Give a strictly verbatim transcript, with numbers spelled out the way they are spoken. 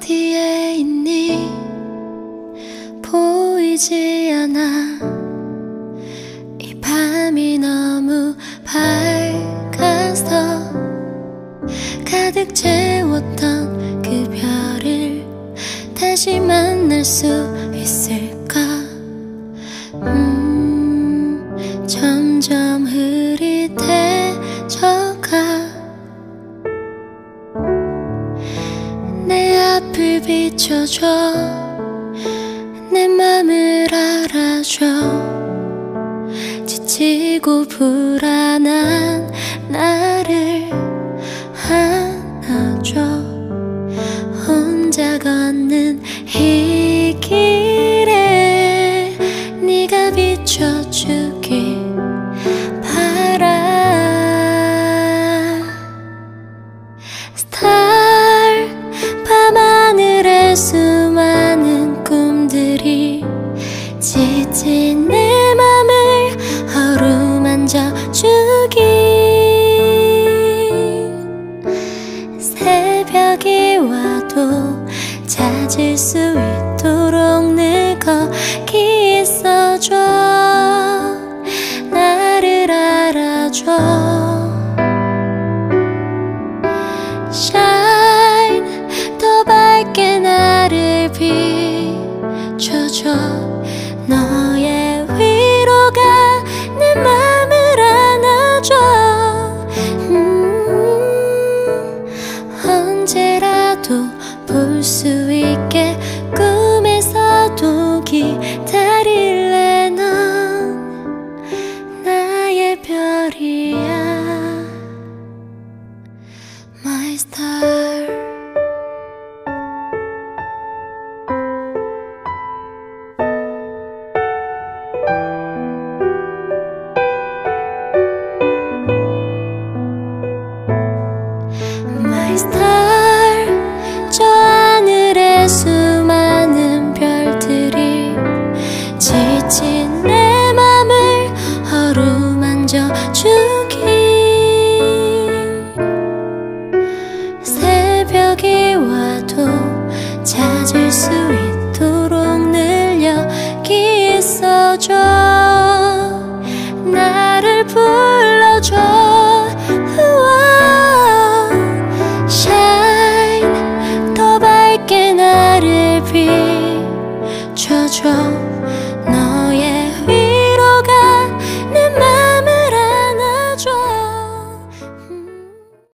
어디에 있니? 보이지 않아. 이 밤이 너무 밝아서 가득 채웠던 그 별을 다시 만날 수 있을까? 음, 점점 흐릿해져가. 내 앞을 비춰줘. 내 맘을 알아줘. 지치고 불안한 나를 안아줘. 혼자 걷는 이 길에 네가 비춰주길 바라. Star, 밤하늘에 수많은 꿈들이 지친 내 맘을 어루만져 주길. 새벽이 와도 찾을 수 있도록 늘 거기 있어줘. 나를 알아줘. Shine, 더 밝게 나를 비춰줘. 너의 위로가 내 맘을 안아줘. 음, 언제라도 볼 수 있게 꿈에서도 기다릴래. 넌 나의 별이야, My star. My star, 저 하늘에 수많은 별들이 지친 내 맘을 어루만져 주길. 새벽이 와도 찾을 수 있도록 늘 여기 있어줘. 나를 불러줘. Shine, 더 밝게 나를 비춰줘.